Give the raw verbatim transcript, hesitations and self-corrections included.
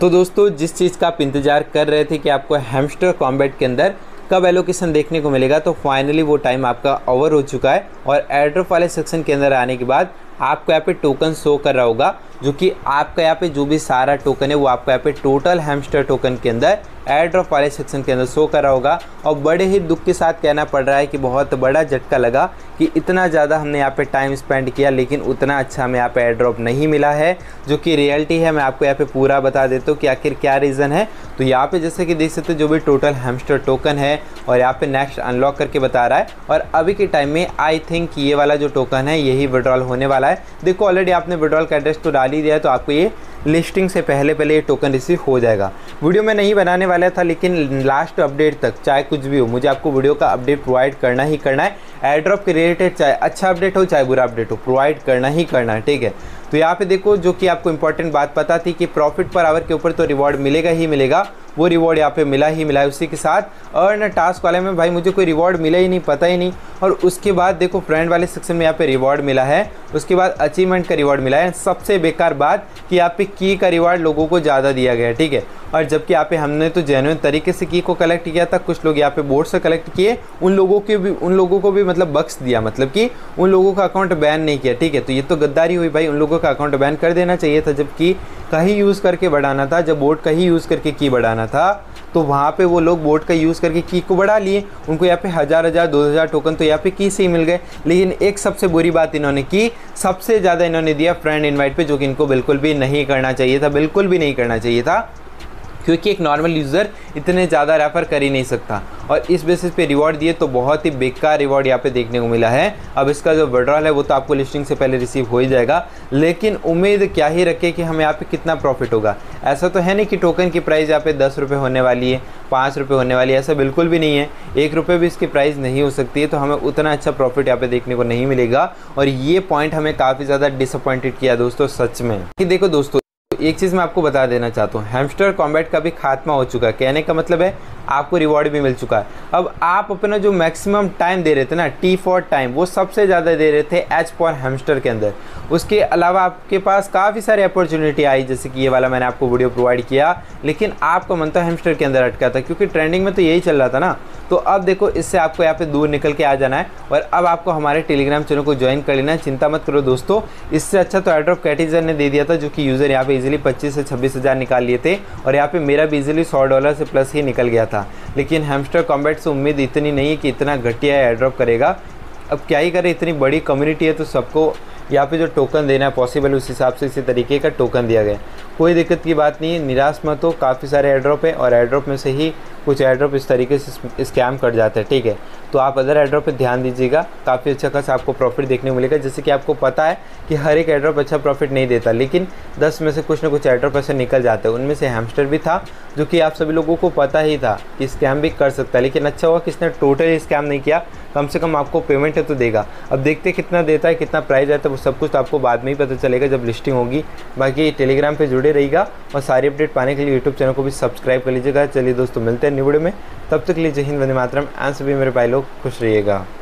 तो दोस्तों जिस चीज़ का आप इंतज़ार कर रहे थे कि आपको हैमस्टर कॉम्बैट के अंदर कब एलोकेशन देखने को मिलेगा, तो फाइनली वो टाइम आपका ओवर हो चुका है। और एयरड्रॉप वाले सेक्शन के अंदर आने के बाद आपको यहाँ पे टोकन शो कर रहा होगा, जो कि आपका यहाँ पे जो भी सारा टोकन है वो आपको यहाँ पे टोटल हैमस्टर टोकन के अंदर एयरड्रॉप वाले सेक्शन के अंदर शो कर रहा होगा। और बड़े ही दुख के साथ कहना पड़ रहा है कि बहुत बड़ा झटका लगा कि इतना ज़्यादा हमने यहाँ पे टाइम स्पेंड किया लेकिन उतना अच्छा हमें यहाँ पे एयरड्रॉप नहीं मिला है, जो कि रियलिटी है। मैं आपको यहाँ पे पूरा बता देता हूँ कि आखिर क्या रीज़न है। तो यहाँ पे जैसे कि देख सकते हो जो भी टोटल हैमस्टर टोकन है और यहाँ पे नेक्स्ट अनलॉक करके बता रहा है। और अभी के टाइम में आई थिंक ये वाला जो टोकन है यही विड्रॉल होने वाला है। देखो ऑलरेडी आपने विड्रॉल का एड्रेस तो डाल ही दिया है, तो आपको ये लिस्टिंग से पहले पहले ये टोकन रिसीव हो जाएगा। वीडियो में नहीं बनाने वाला था लेकिन लास्ट अपडेट तक चाहे कुछ भी हो मुझे आपको वीडियो का अपडेट प्रोवाइड करना ही करना है। एयरड्रॉप के रिलेटेड चाहे अच्छा अपडेट हो चाहे बुरा अपडेट हो प्रोवाइड करना ही करना है, ठीक है। तो यहाँ पे देखो जो कि आपको इंपॉर्टेंट बात पता थी कि प्रॉफिट पर आवर के ऊपर तो रिवॉर्ड मिलेगा ही मिलेगा, वो रिवॉर्ड यहाँ पे मिला ही मिला है। उसी के साथ अर्न टास्क वाले में भाई मुझे कोई रिवॉर्ड मिला ही नहीं, पता ही नहीं। और उसके बाद देखो फ्रेंड वाले सेक्शन में यहाँ पे रिवॉर्ड मिला है, उसके बाद अचीवमेंट का रिवॉर्ड मिला है। सबसे बेकार बात कि यहाँ पे की का रिवॉर्ड लोगों को ज़्यादा दिया गया है, ठीक है। और जबकि यहाँ पे हमने तो जेन्युइन तरीके से की को कलेक्ट किया था, कुछ लोग यहाँ पे बोर्ड से कलेक्ट किए, उन लोगों के भी उन लोगों को भी मतलब बख्श दिया, मतलब कि उन लोगों का अकाउंट बैन नहीं किया, ठीक है। तो ये तो गद्दारी हुई भाई, उन लोगों का अकाउंट बैन कर देना चाहिए था। जबकि कहीं यूज़ करके बढ़ाना था, जब बोर्ड का ही यूज़ करके की बढ़ाना था तो वहाँ पे वो लोग बोर्ड का यूज़ करके की को बढ़ा लिए। उनको यहाँ पे हज़ार हज़ार दो हज़ार टोकन तो यहाँ पे की से ही मिल गए। लेकिन एक सबसे बुरी बात इन्होंने की, सबसे ज़्यादा इन्होंने दिया फ्रेंड इनवाइट पे, जो कि इनको बिल्कुल भी नहीं करना चाहिए था, बिल्कुल भी नहीं करना चाहिए था, क्योंकि एक नॉर्मल यूज़र इतने ज़्यादा रेफर कर ही नहीं सकता। और इस बेसिस पे रिवॉर्ड दिए तो बहुत ही बेकार रिवॉर्ड यहाँ पे देखने को मिला है। अब इसका जो विड्रॉल है वो तो आपको लिस्टिंग से पहले रिसीव हो ही जाएगा, लेकिन उम्मीद क्या ही रखे कि हमें यहाँ पे कितना प्रॉफिट होगा। ऐसा तो है नहीं कि टोकन की प्राइस यहाँ पे दस रुपये होने वाली है, पाँच रुपये होने वाली है, ऐसा बिल्कुल भी नहीं है। एक रुपये भी इसकी प्राइस नहीं हो सकती है, तो हमें उतना अच्छा प्रॉफिट यहाँ पे देखने को नहीं मिलेगा। और ये पॉइंट हमें काफ़ी ज़्यादा डिसअपॉइंटेड किया दोस्तों सच में। कि देखो दोस्तों एक चीज़ मैं आपको बता देना चाहता हूँ, हैमस्टर कॉम्बैट का भी खात्मा हो चुका है। कहने का मतलब है आपको रिवॉर्ड भी मिल चुका है। अब आप अपना जो मैक्सिमम टाइम दे रहे थे ना, टी फॉर टाइम, वो सबसे ज़्यादा दे रहे थे एच फॉर हैमस्टर के अंदर। उसके अलावा आपके पास काफ़ी सारी अपॉर्चुनिटी आई, जैसे कि ये वाला मैंने आपको वीडियो प्रोवाइड किया, लेकिन आपका मन तो हैमस्टर के अंदर अटका था क्योंकि ट्रेंडिंग में तो यही चल रहा था ना। तो अब देखो इससे आपको यहाँ पे दूर निकल के आ जाना है और अब आपको हमारे टेलीग्राम चैनल को ज्वाइन कर लेना है। चिंता मत करो दोस्तों, इससे अच्छा तो एयरड्रॉप कैटिजन ने दे दिया था, जो कि यूज़र यहाँ पे इजीली पच्चीस से छब्बीस हज़ार निकाल लिए थे। और यहाँ पे मेरा भी इजीली सौ डॉलर से प्लस ही निकल गया था। लेकिन हैमस्टर कॉम्बैट से उम्मीद इतनी नहीं है कि इतना घटिया एयरड्रॉप करेगा। अब क्या ही करे, इतनी बड़ी कम्युनिटी है तो सबको यहाँ पे जो टोकन देना है पॉसिबल, उस हिसाब से इसी तरीके का टोकन दिया गया। कोई दिक्कत की बात नहीं है, निराश मत हो, काफ़ी सारे एयरड्रॉप है और एयरड्रॉप में से ही कुछ एयरड्रॉप इस तरीके से स्कैम कर जाते हैं, ठीक है। तो आप अदर एयरड्रॉप पे ध्यान दीजिएगा, काफ़ी अच्छा खासा आपको प्रॉफिट देखने को मिलेगा। जैसे कि आपको पता है कि हर एक एयरड्रॉप अच्छा प्रॉफिट नहीं देता, लेकिन दस में से कुछ ना कुछ एयरड्रॉप ऐसे निकल जाते हैं। उनमें से हैमस्टर भी था, जो कि आप सभी लोगों को पता ही था कि स्कैम भी कर सकता है। लेकिन अच्छा हुआ कि इसने टोटली स्कैम नहीं किया, कम से कम आपको पेमेंट है तो देगा। अब देखते कितना देता है, कितना प्राइस है, तो वो सब कुछ तो आपको बाद में ही पता चलेगा जब लिस्टिंग होगी। बाकी टेलीग्राम पे जुड़े रहिएगा और सारी अपडेट पाने के लिए यूट्यूब चैनल को भी सब्सक्राइब कर लीजिएगा। चलिए दोस्तों मिलते हैं न्यू वीडियो में, तब तक के लिए जय हिंद, वंदे मातरम। एंड सभी मेरे भाई लोग खुश रहिएगा।